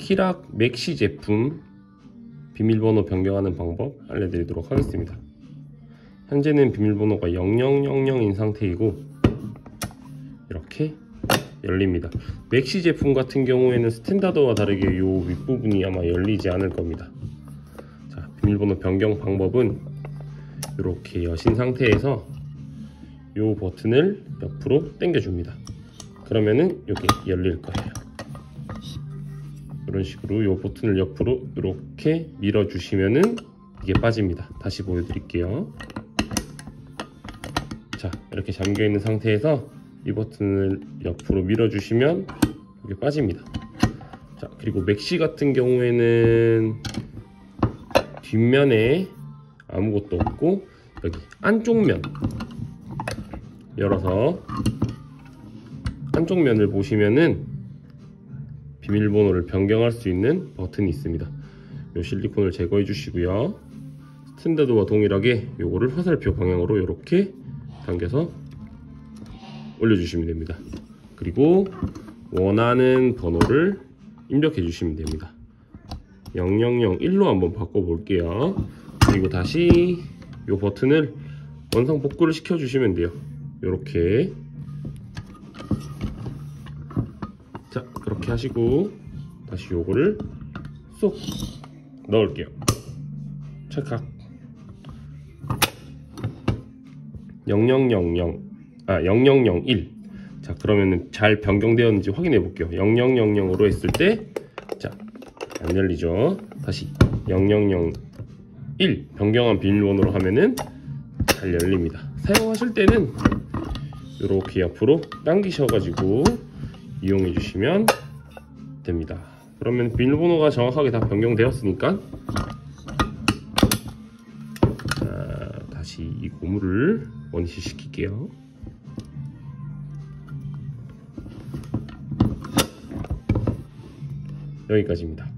키락 맥시 제품 비밀번호 변경하는 방법 알려드리도록 하겠습니다. 현재는 비밀번호가 0000인 상태이고 이렇게 열립니다. 맥시 제품 같은 경우에는 스탠다드와 다르게 요 윗부분이 아마 열리지 않을 겁니다. 자, 비밀번호 변경 방법은 이렇게 여신 상태에서 요 버튼을 옆으로 당겨줍니다. 그러면은 이게 열릴 거예요. 이런 식으로 요 버튼을 옆으로 이렇게 밀어주시면은 이게 빠집니다. 다시 보여드릴게요. 자, 이렇게 잠겨있는 상태에서 이 버튼을 옆으로 밀어주시면 이게 빠집니다. 자, 그리고 맥시 같은 경우에는 뒷면에 아무것도 없고 여기 안쪽 면 열어서 안쪽 면을 보시면은 비밀번호를 변경할 수 있는 버튼이 있습니다. 요 실리콘을 제거해 주시고요. 스탠다드와 동일하게 요거를 화살표 방향으로 이렇게 당겨서 올려주시면 됩니다. 그리고 원하는 번호를 입력해 주시면 됩니다. 0001로 한번 바꿔볼게요. 그리고 다시 요 버튼을 원상 복구를 시켜 주시면 돼요. 요렇게. 자, 그렇게 하시고 다시 요거를 쏙 넣을게요. 찰칵. 0001. 자, 그러면은 잘 변경되었는지 확인해 볼게요. 0000으로 했을 때, 자, 안 열리죠. 다시 0001 변경한 비밀번호로 하면은 잘 열립니다. 사용하실 때는 이렇게 옆으로 당기셔가지고 이용해 주시면 됩니다. 그러면 비밀번호가 정확하게 다 변경되었으니까, 자, 다시 이 고무를 원위치 시킬게요. 여기까지입니다.